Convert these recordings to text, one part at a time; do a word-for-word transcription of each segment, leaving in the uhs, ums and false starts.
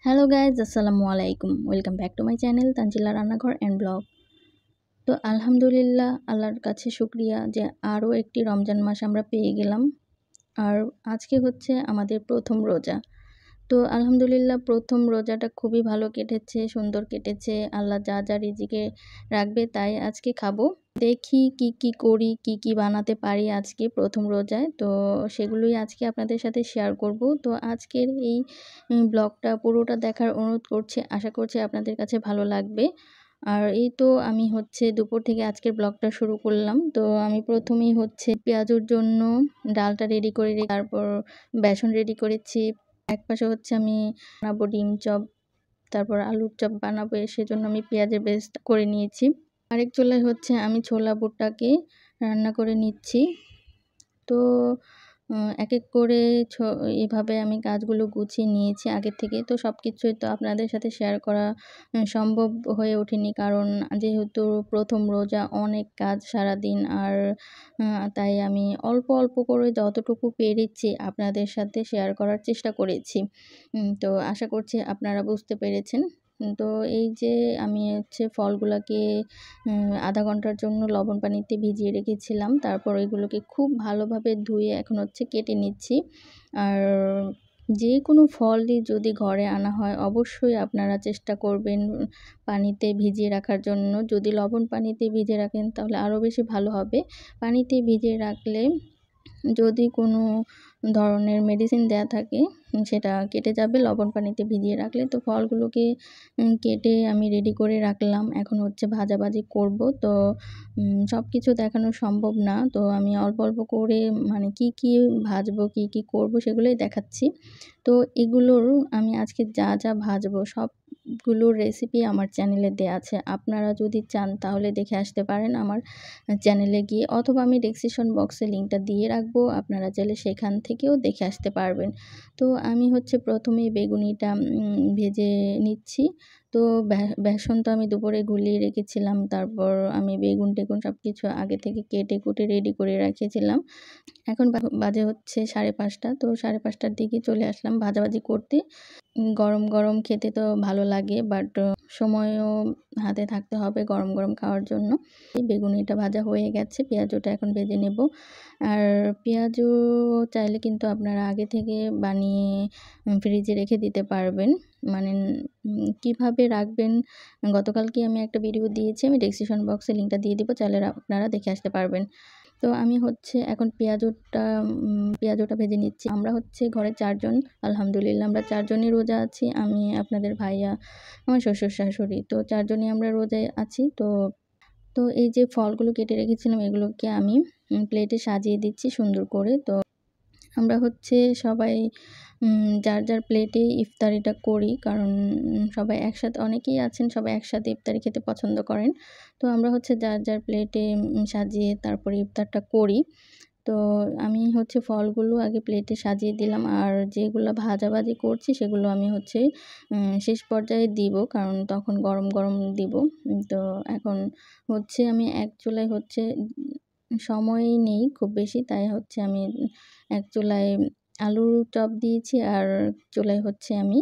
Hello guys, আসসালামু আলাইকুম। Welcome back to my channel Tanjila রান্নাঘর অ্যান্ড ব্লগ। তো আলহামদুলিল্লাহ, আল্লাহর কাছে শুক্রিয়া যে আরও একটি রমজান মাস আমরা পেয়ে গেলাম। আর আজকে হচ্ছে আমাদের প্রথম রোজা। তো আলহামদুলিল্লাহ, প্রথম রোজাটা খুবই ভালো কেটেছে, সুন্দর কেটেছে। আল্লাহ যা যা রিজিকে রাখবে তাই আজকে খাবো। দেখি কি কি করি, কি কি বানাতে পারি আজকে প্রথম রোজায়। তো সেগুলোই আজকে আপনাদের সাথে শেয়ার করব। তো আজকের এই ব্লগটা পুরোটা দেখার অনুরোধ করছি, আশা করছি আপনাদের কাছে ভালো লাগবে। আর এই তো আমি হচ্ছে দুপুর থেকে আজকের ব্লগটা শুরু করলাম। তো আমি প্রথমেই হচ্ছে পেঁয়াজুর জন্য ডালটা রেডি করে রেখে তারপর বেসন রেডি করেছি। এক পাশে হচ্ছে আমি বানাবো ডিম চপ, তারপর আলুর চপ বানাবো, সেজন্য আমি পেঁয়াজের পেস্ট করে নিয়েছি। আরেক চুলায় হচ্ছে আমি ছোলা বুটটাকে রান্না করে নিচ্ছি। তো এক এক করে এভাবে আমি কাজগুলো গুছিয়ে নিয়েছি আগের থেকে। তো সব কিছুই তো আপনাদের সাথে শেয়ার করা সম্ভব হয়ে ওঠেনি, কারণ যেহেতু প্রথম রোজা, অনেক কাজ সারাদিন। আর তাই আমি অল্প অল্প করে যতটুকু পেরেছি আপনাদের সাথে শেয়ার করার চেষ্টা করেছি। তো আশা করছি আপনারা বুঝতে পেরেছেন। তো এই যে আমি হচ্ছে ফলগুলোকে আধা ঘন্টার জন্য লবণ পানিতে ভিজিয়ে রেখেছিলাম। তারপর এগুলোকে খুব ভালোভাবে ধুয়ে এখন হচ্ছে কেটে নিচ্ছি। আর যে কোনো ফলই যদি ঘরে আনা হয়, অবশ্যই আপনারা চেষ্টা করবেন পানিতে ভিজিয়ে রাখার জন্য। যদি লবণ পানিতে ভিজিয়ে রাখেন তাহলে আরও বেশি ভালো হবে। পানিতে ভিজিয়ে রাখলে যদি কোনো ধরনের মেডিসিন দেয়া থাকে সেটা কেটে যাবে লবণ পানিতে ভিজিয়ে রাখলে। তো ফলগুলোকে কেটে আমি রেডি করে রাখলাম। এখন হচ্ছে ভাজাভাজি করব। তো সব কিছু দেখানো সম্ভব না, তো আমি অল্প অল্প করে মানে কি কি ভাজবো, কি কি করব সেগুলোই দেখাচ্ছি। তো এগুলোর আমি আজকে যা যা ভাজবো সবগুলোর রেসিপি আমার চ্যানেলে দেয়া আছে। আপনারা যদি চান তাহলে দেখে আসতে পারেন আমার চ্যানেলে গিয়ে, অথবা আমি ডেসক্রিপশন বক্সে লিঙ্কটা দিয়ে রাখবো, আপনারা চাইলে সেখান থেকেও দেখে আসতে পারবেন। তো আমি হচ্ছে প্রথমেই বেগুনিটা ভেজে নিচ্ছি। তো বেসন তো আমি দুপুরে গুলিয়ে রেখেছিলাম। তারপর আমি বেগুন টেগুন সব কিছু আগে থেকে কেটে কুটে রেডি করে রেখেছিলাম। এখন বাজে হচ্ছে সাড়ে পাঁচটা। তো সাড়ে পাঁচটার দিকে চলে আসলাম ভাজাভাজি করতে। গরম গরম খেতে তো ভালো লাগে, বাট সময়ও হাতে থাকতে হবে গরম গরম খাওয়ার জন্য। এই বেগুনিটা ভাজা হয়ে গেছে, পেঁয়াজটা এখন ভেজে নেব। আর পেঁয়াজও চাইলে কিন্তু আপনারা আগে থেকে বানিয়ে ফ্রিজে রেখে দিতে পারবেন। মানে কিভাবে রাখবেন, গতকালকে আমি একটা ভিডিও দিয়েছি, আমি ডেসক্রিপশন বক্সে লিঙ্কটা দিয়ে দিব, চাইলে আপনারা দেখে আসতে পারবেন। তো আমি হচ্ছে এখন পেঁয়াজটা পেঁয়াজটা ভেজে নিচ্ছি। আমরা হচ্ছে ঘরে চারজন, আলহামদুলিল্লাহ আমরা চারজনই রোজা আছি। আমি, আপনাদের ভাইয়া, আমার শ্বশুর শাশুড়ি, তো চারজনই আমরা রোজায় আছি। তো তো এই যে ফলগুলো কেটে রেখেছিলাম এগুলোকে আমি প্লেটে সাজিয়ে দিচ্ছি সুন্দর করে। তো আমরা হচ্ছে সবাই যার যার প্লেটে ইফতারিটা করি, কারণ সবাই একসাথে, অনেকেই আছেন সবাই একসাথে ইফতারি খেতে পছন্দ করেন। তো আমরা হচ্ছে যার যার প্লেটে সাজিয়ে তারপরে ইফতারটা করি। তো আমি হচ্ছে ফলগুলো আগে প্লেটে সাজিয়ে দিলাম, আর যেগুলো ভাজাভাজি করছি সেগুলো আমি হচ্ছে শেষ পর্যায়ে দিব, কারণ তখন গরম গরম দিব। তো এখন হচ্ছে আমি এক চুলায় হচ্ছে সময় নেই খুব বেশি, তাই হচ্ছে আমি এক চুলায় আলুর চপ দিয়েছি, আর চুলায় হচ্ছে আমি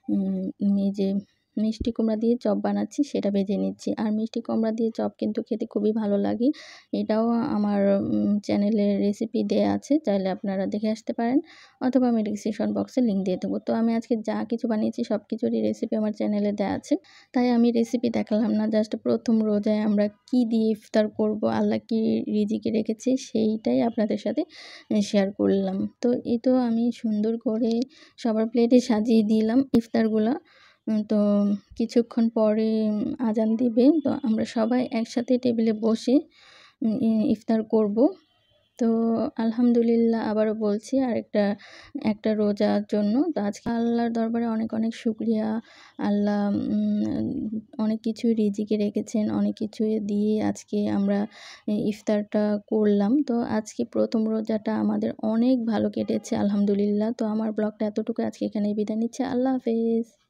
এই যে মিষ্টি কুমড়া দিয়ে চপ বানাচ্ছি সেটা ভেজে নিচ্ছি। আর মিষ্টি কুমড়া দিয়ে চপ কিন্তু খেতে খুবই ভালো লাগে। এটাও আমার চ্যানেলের রেসিপি দেয়া আছে, চাইলে আপনারা দেখে আসতে পারেন, অথবা আমি ডেসক্রিপশন বক্সে লিঙ্ক দিয়ে দেবো। তো আমি আজকে যা কিছু বানিয়েছি সব কিছুরই রেসিপি আমার চ্যানেলে দেওয়া আছে, তাই আমি রেসিপি দেখালাম না। জাস্ট প্রথম রোজায় আমরা কি দিয়ে ইফতার করব, আল্লাহ কি রিজিকে রেখেছে সেইটাই আপনাদের সাথে শেয়ার করলাম। তো এই তো আমি সুন্দর করে সবার প্লেটে সাজিয়ে দিলাম ইফতারগুলো। তো কিছুক্ষণ পরে আজান দিবে, তো আমরা সবাই একসাথে টেবিলে বসে ইফতার করব। তো আলহামদুলিল্লাহ আবারও বলছি, আর একটা একটা রোজার জন্য। তো আজকে আল্লাহর দরবারে অনেক অনেক শুকরিয়া। আল্লাহ অনেক কিছুই রিজিকে রেখেছেন, অনেক কিছু দিয়ে আজকে আমরা ইফতারটা করলাম। তো আজকে প্রথম রোজাটা আমাদের অনেক ভালো কেটেছে আলহামদুলিল্লাহ। তো আমার ব্লগটা এতটুকু, আজকে এখানেই বিদায় নিচ্ছে। আল্লাহ হাফেজ।